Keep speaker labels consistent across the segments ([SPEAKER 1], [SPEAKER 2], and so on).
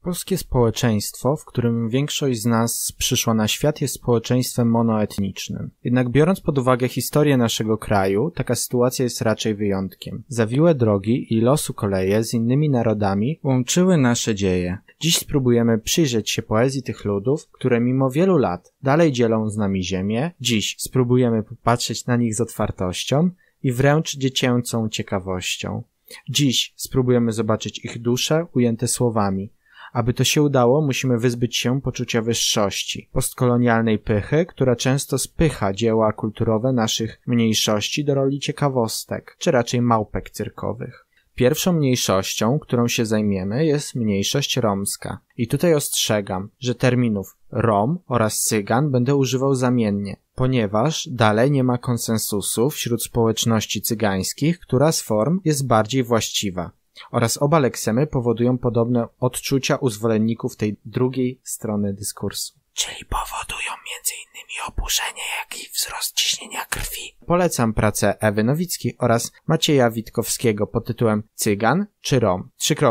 [SPEAKER 1] Polskie społeczeństwo, w którym większość z nas przyszła na świat, jest społeczeństwem monoetnicznym. Jednak biorąc pod uwagę historię naszego kraju, taka sytuacja jest raczej wyjątkiem. Zawiłe drogi i losu koleje z innymi narodami łączyły nasze dzieje. Dziś spróbujemy przyjrzeć się poezji tych ludów, które mimo wielu lat dalej dzielą z nami ziemię. Dziś spróbujemy popatrzeć na nich z otwartością i wręcz dziecięcą ciekawością. Dziś spróbujemy zobaczyć ich dusze ujęte słowami. Aby to się udało, musimy wyzbyć się poczucia wyższości, postkolonialnej pychy, która często spycha dzieła kulturowe naszych mniejszości do roli ciekawostek, czy raczej małpek cyrkowych. Pierwszą mniejszością, którą się zajmiemy, jest mniejszość romska. I tutaj ostrzegam, że terminów Rom oraz Cygan będę używał zamiennie, ponieważ dalej nie ma konsensusu wśród społeczności cygańskich, która z form jest bardziej właściwa. Oraz oba leksemy powodują podobne odczucia u zwolenników tej drugiej strony dyskursu. Czyli powodują m.in. oburzenie, jak i wzrost ciśnienia krwi. Polecam pracę Ewy Nowickiej oraz Macieja Witkowskiego pod tytułem Cygan czy Rom?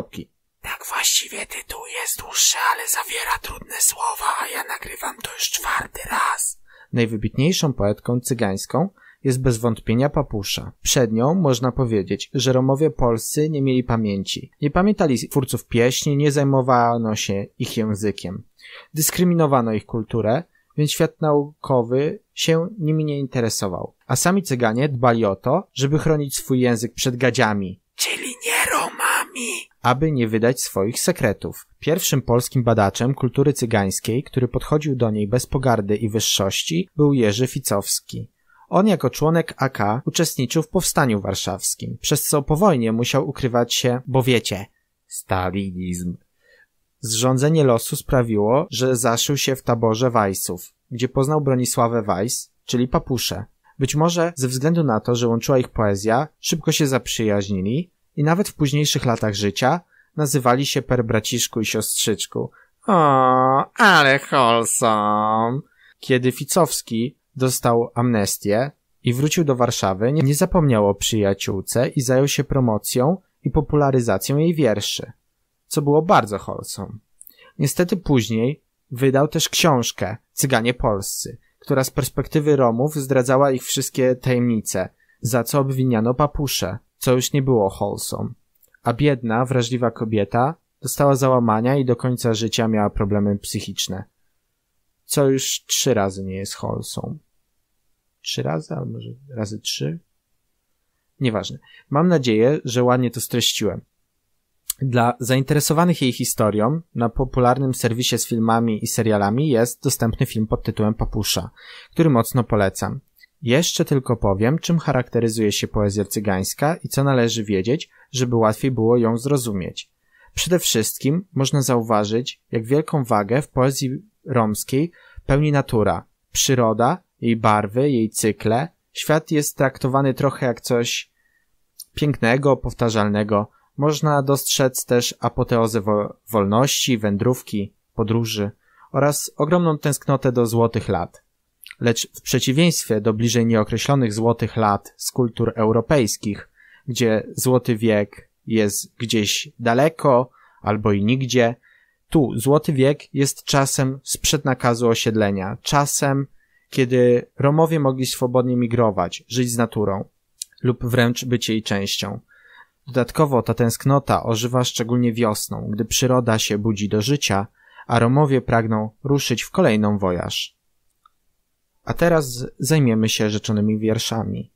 [SPEAKER 1] Tak, właściwie tytuł jest dłuższy, ale zawiera trudne słowa, a ja nagrywam to już 4. raz. Najwybitniejszą poetką cygańską jest bez wątpienia Papusza. Przed nią można powiedzieć, że Romowie polscy nie mieli pamięci. Nie pamiętali twórców pieśni, nie zajmowano się ich językiem. Dyskryminowano ich kulturę, więc świat naukowy się nimi nie interesował. A sami Cyganie dbali o to, żeby chronić swój język przed gadziami, czyli nie Romami, aby nie wydać swoich sekretów. Pierwszym polskim badaczem kultury cygańskiej, który podchodził do niej bez pogardy i wyższości, był Jerzy Ficowski. On jako członek AK uczestniczył w powstaniu warszawskim, przez co po wojnie musiał ukrywać się, bo wiecie, stalinizm. Zrządzenie losu sprawiło, że zaszył się w taborze Weissów, gdzie poznał Bronisławę Weiss, czyli Papuszę. Być może ze względu na to, że łączyła ich poezja, szybko się zaprzyjaźnili i nawet w późniejszych latach życia nazywali się per braciszku i siostrzyczku. O, ale wholesome. Kiedy Ficowski dostał amnestię i wrócił do Warszawy, nie zapomniał o przyjaciółce i zajął się promocją i popularyzacją jej wierszy, co było bardzo wholesome. Niestety później wydał też książkę Cyganie Polscy, która z perspektywy Romów zdradzała ich wszystkie tajemnice, za co obwiniano Papuszę, co już nie było wholesome. A biedna, wrażliwa kobieta dostała załamania i do końca życia miała problemy psychiczne, co już 3 razy nie jest wholesome. 3 razy, albo może razy 3? Nieważne. Mam nadzieję, że ładnie to streściłem. Dla zainteresowanych jej historią na popularnym serwisie z filmami i serialami jest dostępny film pod tytułem Papusza, który mocno polecam. Jeszcze tylko powiem, czym charakteryzuje się poezja cygańska i co należy wiedzieć, żeby łatwiej było ją zrozumieć. Przede wszystkim można zauważyć, jak wielką wagę w poezji romskiej pełni natura, przyroda, jej barwy, jej cykle. Świat jest traktowany trochę jak coś pięknego, powtarzalnego. Można dostrzec też apoteozę wolności, wędrówki, podróży oraz ogromną tęsknotę do złotych lat. Lecz w przeciwieństwie do bliżej nieokreślonych złotych lat z kultur europejskich, gdzie złoty wiek jest gdzieś daleko albo i nigdzie, tu złoty wiek jest czasem sprzed nakazu osiedlenia, czasem, kiedy Romowie mogli swobodnie migrować, żyć z naturą lub wręcz być jej częścią. Dodatkowo ta tęsknota ożywa szczególnie wiosną, gdy przyroda się budzi do życia, a Romowie pragną ruszyć w kolejną wojaż. A teraz zajmiemy się rzeczonymi wierszami.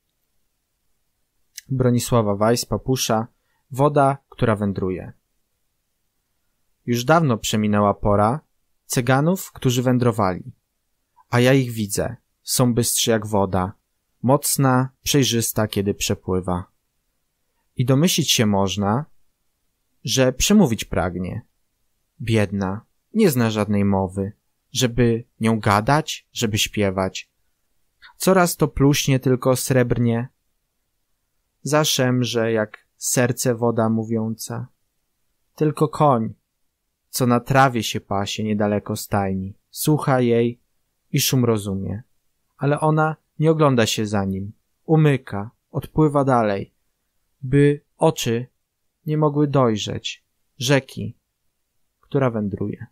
[SPEAKER 1] Bronisława Weiss, Papusza, Woda, która wędruje. Już dawno przeminęła pora Cyganów, którzy wędrowali. A ja ich widzę. Są bystrzy jak woda. Mocna, przejrzysta, kiedy przepływa. I domyślić się można, że przemówić pragnie. Biedna, nie zna żadnej mowy, żeby nią gadać, żeby śpiewać. Coraz to pluśnie tylko srebrnie. Zaszemrze jak serce woda mówiąca. Tylko koń, co na trawie się pasie niedaleko stajni, słucha jej i szum rozumie. Ale ona nie ogląda się za nim, umyka, odpływa dalej, by oczy nie mogły dojrzeć rzeki, która wędruje.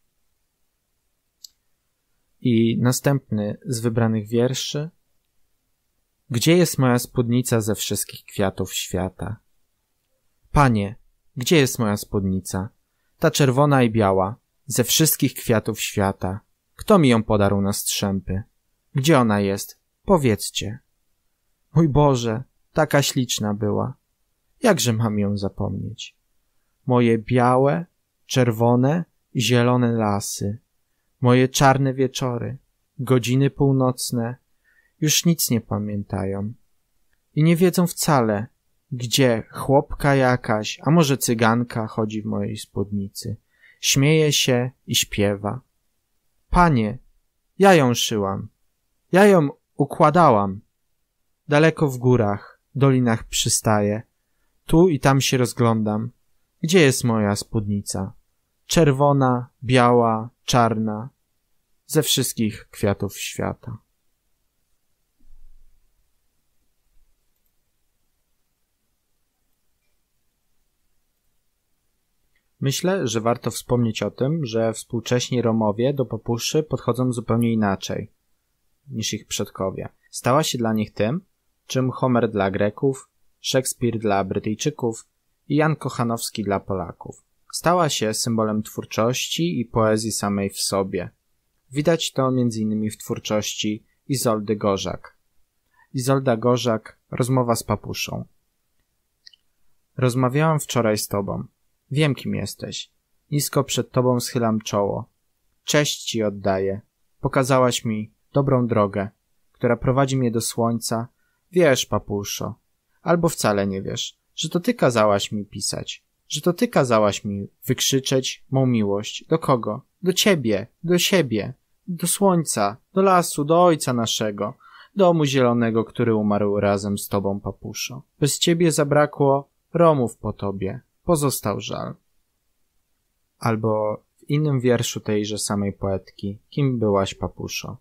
[SPEAKER 1] I następny z wybranych wierszy. Gdzie jest moja spódnica ze wszystkich kwiatów świata? Panie, gdzie jest moja spódnica? Ta czerwona i biała, ze wszystkich kwiatów świata. Kto mi ją podarł na strzępy? Gdzie ona jest? Powiedzcie. Mój Boże, taka śliczna była. Jakże mam ją zapomnieć? Moje białe, czerwone i zielone lasy, moje czarne wieczory, godziny północne, już nic nie pamiętają. I nie wiedzą wcale, gdzie chłopka jakaś, a może cyganka chodzi w mojej spódnicy. Śmieje się i śpiewa. Panie, ja ją szyłam. Ja ją układałam. Daleko w górach, dolinach przystaję. Tu i tam się rozglądam. Gdzie jest moja spódnica? Czerwona, biała, czarna. Ze wszystkich kwiatów świata. Myślę, że warto wspomnieć o tym, że współcześni Romowie do papuszy podchodzą zupełnie inaczej niż ich przodkowie. Stała się dla nich tym, czym Homer dla Greków, Szekspir dla Brytyjczyków i Jan Kochanowski dla Polaków. Stała się symbolem twórczości i poezji samej w sobie. Widać to m.in. w twórczości Izoldy Gorzak. Izolda Gorzak, rozmowa z papuszą. Rozmawiałam wczoraj z tobą. Wiem, kim jesteś. Nisko przed tobą schylam czoło. Cześć ci oddaję. Pokazałaś mi dobrą drogę, która prowadzi mnie do słońca. Wiesz, papuszo, albo wcale nie wiesz, że to ty kazałaś mi pisać, że to ty kazałaś mi wykrzyczeć mą miłość. Do kogo? Do ciebie, do siebie, do słońca, do lasu, do ojca naszego, domu zielonego, który umarł razem z tobą, papuszo. Bez ciebie zabrakło Romów po tobie. Pozostał żal. Albo w innym wierszu tejże samej poetki. Kim byłaś, papuszo?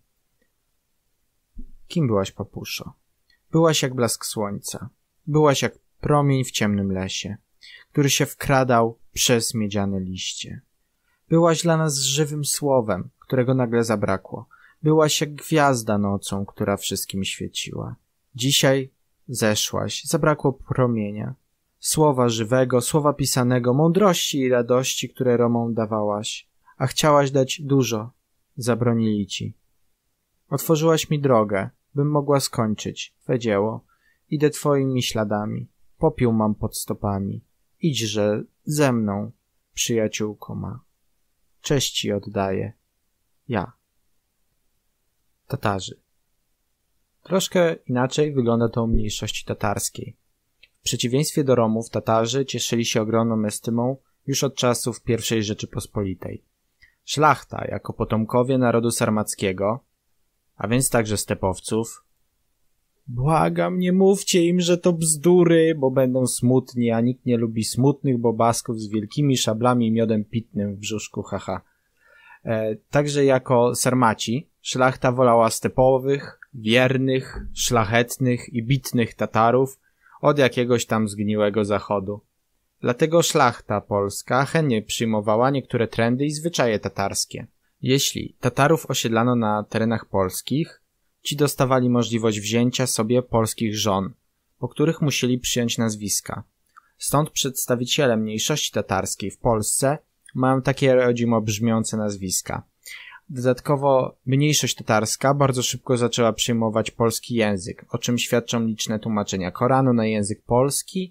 [SPEAKER 1] Kim byłaś, papuszo? Byłaś jak blask słońca. Byłaś jak promień w ciemnym lesie, który się wkradał przez miedziane liście. Byłaś dla nas żywym słowem, którego nagle zabrakło. Byłaś jak gwiazda nocą, która wszystkim świeciła. Dzisiaj zeszłaś, zabrakło promienia. Słowa żywego, słowa pisanego, mądrości i radości, które Romom dawałaś. A chciałaś dać dużo. Zabronili ci. Otworzyłaś mi drogę, bym mogła skończyć twe dzieło. Idę twoimi śladami. Popiół mam pod stopami. Idźże ze mną, przyjaciółko ma. Cześć ci oddaję. Ja. Tatarzy. Troszkę inaczej wygląda to u mniejszości tatarskiej. W przeciwieństwie do Romów, Tatarzy cieszyli się ogromną estymą już od czasów I Rzeczypospolitej. Szlachta, jako potomkowie narodu sarmackiego, a więc także stepowców, błagam, nie mówcie im, że to bzdury, bo będą smutni, a nikt nie lubi smutnych bobasków z wielkimi szablami i miodem pitnym w brzuszku, haha. Także jako Sarmaci, szlachta wolała stepowych, wiernych, szlachetnych i bitnych Tatarów od jakiegoś tam zgniłego zachodu. Dlatego szlachta polska chętnie przyjmowała niektóre trendy i zwyczaje tatarskie. Jeśli Tatarów osiedlano na terenach polskich, ci dostawali możliwość wzięcia sobie polskich żon, po których musieli przyjąć nazwiska. Stąd przedstawiciele mniejszości tatarskiej w Polsce mają takie rodzimo brzmiące nazwiska. Dodatkowo mniejszość tatarska bardzo szybko zaczęła przyjmować polski język, o czym świadczą liczne tłumaczenia Koranu na język polski,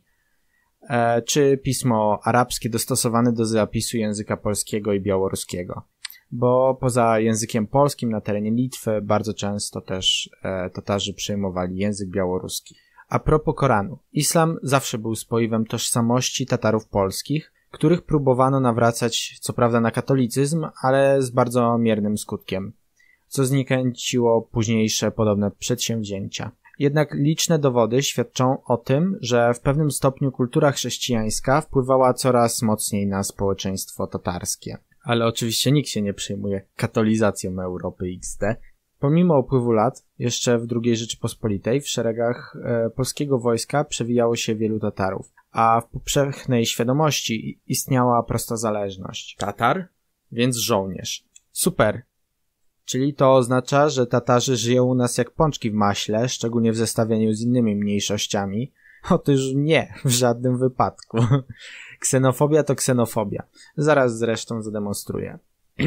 [SPEAKER 1] czy pismo arabskie dostosowane do zapisu języka polskiego i białoruskiego. Bo poza językiem polskim na terenie Litwy bardzo często też Tatarzy przyjmowali język białoruski. A propos Koranu. Islam zawsze był spoiwem tożsamości Tatarów polskich, których próbowano nawracać co prawda na katolicyzm, ale z bardzo miernym skutkiem, co zniechęciło późniejsze podobne przedsięwzięcia. Jednak liczne dowody świadczą o tym, że w pewnym stopniu kultura chrześcijańska wpływała coraz mocniej na społeczeństwo tatarskie. Ale oczywiście nikt się nie przejmuje katolizacją Europy XD. Pomimo upływu lat, jeszcze w II Rzeczypospolitej w szeregach polskiego wojska przewijało się wielu Tatarów. a w powszechnej świadomości istniała prosta zależność. Tatar, więc żołnierz. Super. Czyli to oznacza, że Tatarzy żyją u nas jak pączki w maśle, szczególnie w zestawieniu z innymi mniejszościami. Otóż nie, w żadnym wypadku. Ksenofobia to ksenofobia. Zaraz zresztą zademonstruję.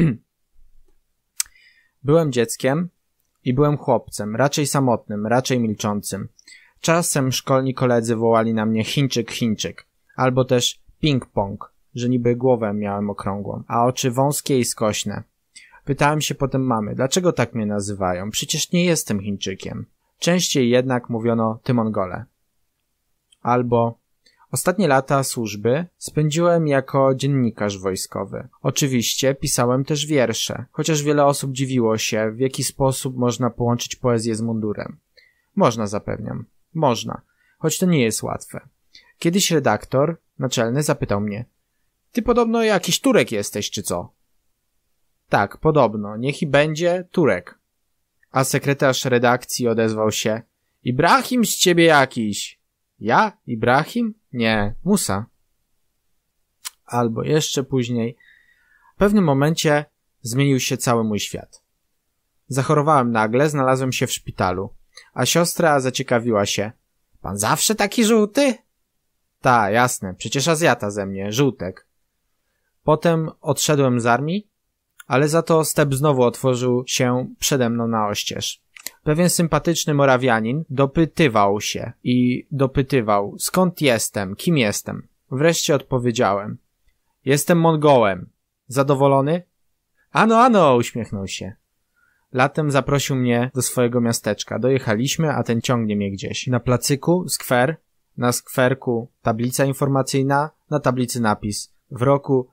[SPEAKER 1] Byłem dzieckiem i byłem chłopcem, raczej samotnym, raczej milczącym. Czasem szkolni koledzy wołali na mnie Chińczyk, Chińczyk, albo też ping-pong, że niby głowę miałem okrągłą, a oczy wąskie i skośne. Pytałem się potem mamy, dlaczego tak mnie nazywają? Przecież nie jestem Chińczykiem. Częściej jednak mówiono ty Mongole. Albo ostatnie lata służby spędziłem jako dziennikarz wojskowy. Oczywiście pisałem też wiersze, chociaż wiele osób dziwiło się, w jaki sposób można połączyć poezję z mundurem. Można, zapewniam. Można, choć to nie jest łatwe. Kiedyś redaktor naczelny zapytał mnie: ty podobno jakiś Turek jesteś, czy co? Tak, podobno, niech i będzie Turek. A sekretarz redakcji odezwał się: Ibrahim z ciebie jakiś. Ja? Ibrahim? Nie, Musa. Albo jeszcze później. W pewnym momencie zmienił się cały mój świat. Zachorowałem nagle, znalazłem się w szpitalu, a siostra zaciekawiła się: pan zawsze taki żółty? Ta, jasne, przecież Azjata ze mnie, żółtek. Potem odszedłem z armii, ale za to step znowu otworzył się przede mną na oścież. Pewien sympatyczny Morawianin dopytywał się i dopytywał, skąd jestem, kim jestem. Wreszcie odpowiedziałem: jestem Mongołem. Zadowolony? Ano, uśmiechnął się. Latem zaprosił mnie do swojego miasteczka. Dojechaliśmy, a ten ciągnie mnie gdzieś. Na placyku skwer, na skwerku tablica informacyjna, na tablicy napis: w roku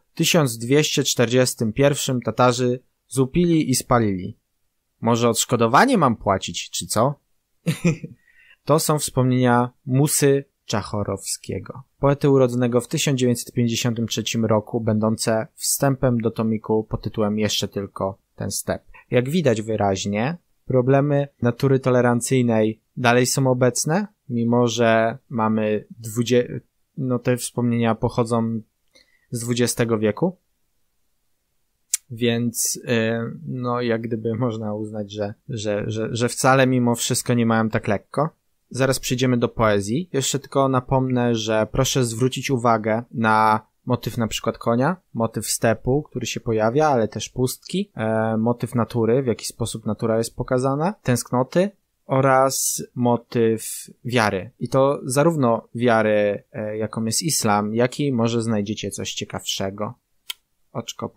[SPEAKER 1] 1241 Tatarzy złupili i spalili. Może odszkodowanie mam płacić, czy co? To są wspomnienia Musy Czachorowskiego, poety urodzonego w 1953 roku, będące wstępem do tomiku pod tytułem Jeszcze tylko ten step. Jak widać wyraźnie, problemy natury tolerancyjnej dalej są obecne, mimo że mamy te wspomnienia pochodzą z XX wieku. Więc jak gdyby można uznać, że wcale mimo wszystko nie mają tak lekko. Zaraz przejdziemy do poezji. Jeszcze tylko napomnę, że proszę zwrócić uwagę na motyw na przykład konia, motyw stepu, który się pojawia, ale też pustki, motyw natury, w jaki sposób natura jest pokazana, tęsknoty oraz motyw wiary. I to zarówno wiary, jaką jest islam, jak i może znajdziecie coś ciekawszego. Oczko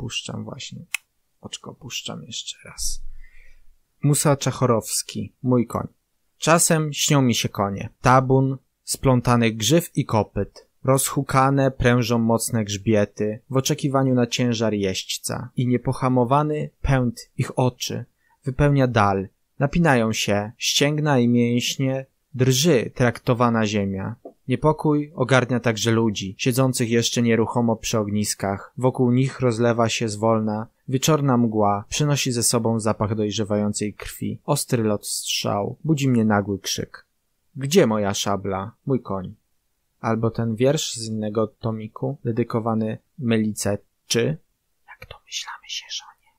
[SPEAKER 1] puszczam jeszcze raz. Musa Czachorowski, mój koń. Czasem śnią mi się konie. Tabun splątanych grzyw i kopyt. Rozhukane prężą mocne grzbiety w oczekiwaniu na ciężar jeźdźca. I niepohamowany pęd ich oczy wypełnia dal. Napinają się ścięgna i mięśnie. Drży traktowana ziemia. Niepokój ogarnia także ludzi, siedzących jeszcze nieruchomo przy ogniskach. Wokół nich rozlewa się zwolna wieczorna mgła, przynosi ze sobą zapach dojrzewającej krwi. Ostry lot strzał, budzi mnie nagły krzyk. Gdzie moja szabla, mój koń? Albo ten wiersz z innego tomiku, dedykowany Melice, czy jak domyślamy się żonie.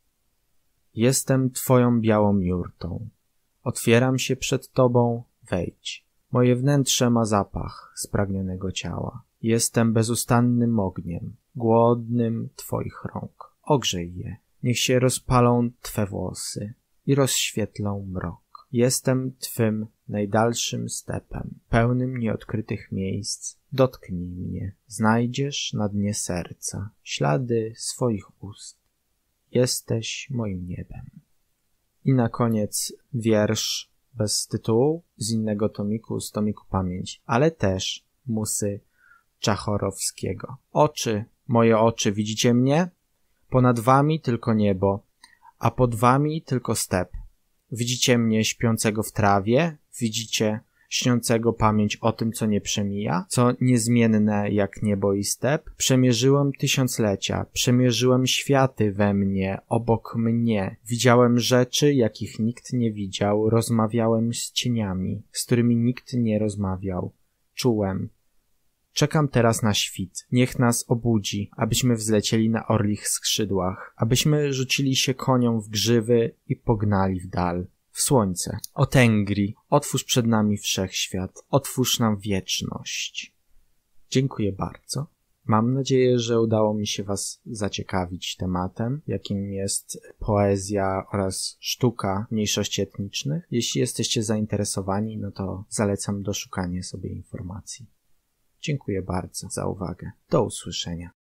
[SPEAKER 1] Jestem twoją białą jurtą. Otwieram się przed tobą, wejdź. Moje wnętrze ma zapach spragnionego ciała. Jestem bezustannym ogniem, głodnym twoich rąk. Ogrzej je, niech się rozpalą twe włosy i rozświetlą mrok. Jestem twym najdalszym stepem, pełnym nieodkrytych miejsc. Dotknij mnie, znajdziesz na dnie serca ślady swoich ust. Jesteś moim niebem. I na koniec wiersz bez tytułu z innego tomiku, z tomiku Pamięć, ale też Musy Czachorowskiego. Oczy, moje oczy, widzicie mnie? Ponad wami tylko niebo, a pod wami tylko step. Widzicie mnie śpiącego w trawie? Widzicie śniącego pamięć o tym, co nie przemija? Co niezmienne jak niebo i step? Przemierzyłem tysiąclecia, przemierzyłem światy we mnie, obok mnie. Widziałem rzeczy, jakich nikt nie widział. Rozmawiałem z cieniami, z którymi nikt nie rozmawiał. Czułem. Czekam teraz na świt. Niech nas obudzi, abyśmy wzlecieli na orlich skrzydłach, abyśmy rzucili się koniom w grzywy i pognali w dal. W słońce. O Tengri, otwórz przed nami wszechświat, otwórz nam wieczność. Dziękuję bardzo. Mam nadzieję, że udało mi się Was zaciekawić tematem, jakim jest poezja oraz sztuka mniejszości etnicznych. Jeśli jesteście zainteresowani, no to zalecam doszukanie sobie informacji. Dziękuję bardzo za uwagę. Do usłyszenia.